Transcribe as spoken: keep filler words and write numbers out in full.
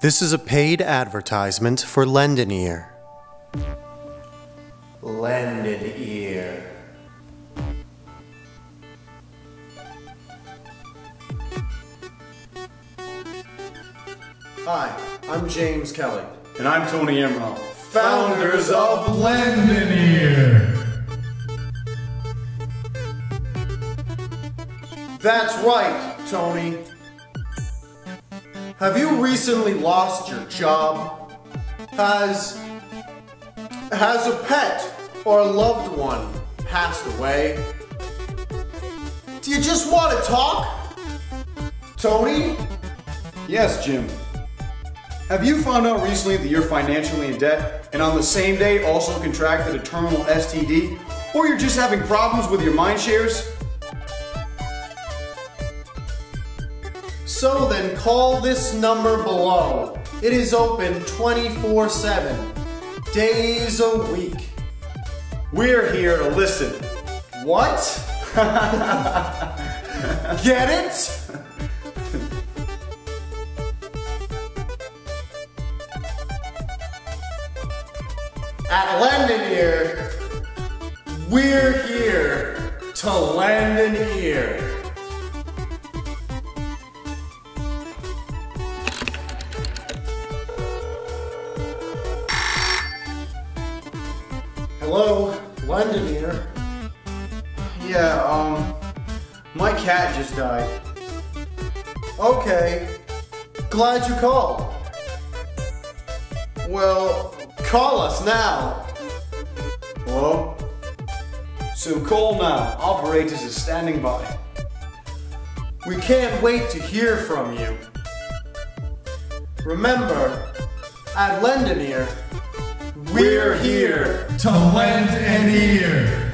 This is a paid advertisement for Lend an Ear. Lend an Ear. Hi, I'm James Kelly. And I'm Tony Emerald, Founders of Lend an Ear. That's right, Tony. Have you recently lost your job? Has... Has a pet or a loved one passed away? Do you just want to talk? Tony? Yes, Jim. Have you found out recently that you're financially in debt and on the same day also contracted a terminal S T D? Or you're just having problems with your mind shares? So then call this number below. It is open twenty-four seven, days a week. We're here to listen. What? Get it? At Lend an Ear, we're here to lend an ear. Hello, Lend an Ear. Yeah, um, my cat just died. Okay, glad you called. Well, call us now. Hello? So call now. Operators is standing by. We can't wait to hear from you. Remember, at Lend an Ear, we're here To lend an ear.